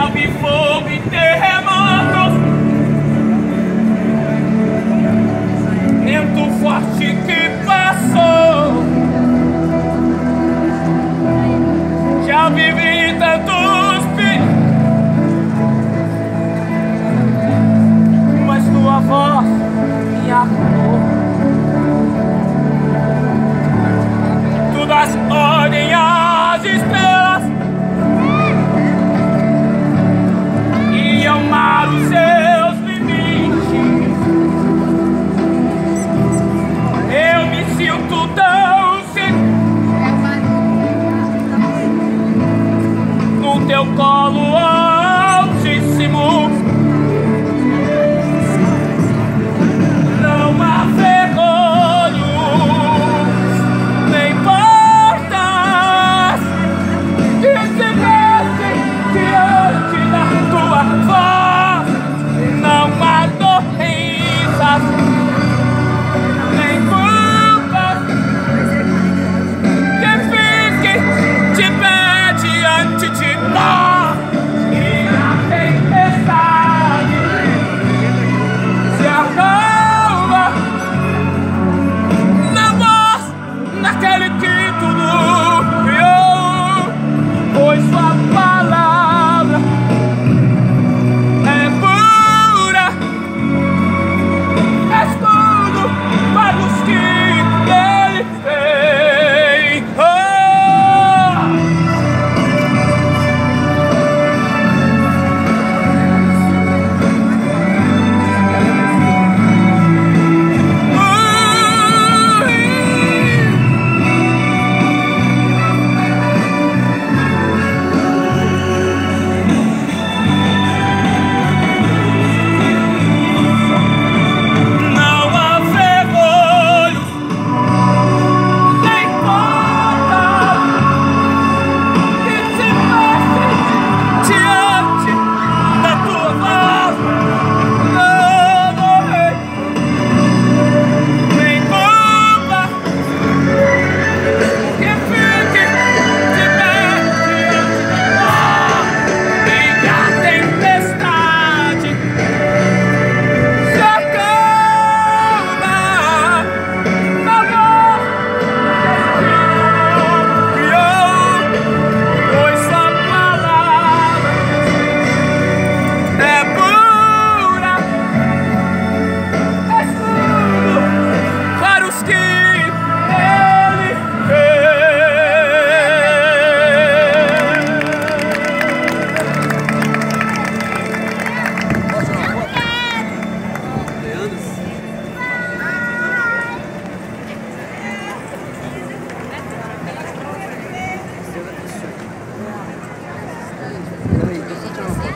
Já vi fogo e terremotos, vento forte que passou. Já vivi tantos perigos, mas tua voz me acalmou. Tu das ordem às estrelas e amar os seus limites. Eu me sinto tão seguro no teu colo altíssimo. Não há vergonhos nem portas que se vestem diante da tua voz. Não há doenças nem culpas que fiquem de pé diante de nós. E a tempestade se acalma na voz daquele que tudo criou, pois sua palavra é pura, escudo para os que ele fez. Oh!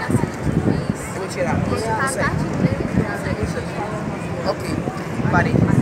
Tirar. Ok, parei.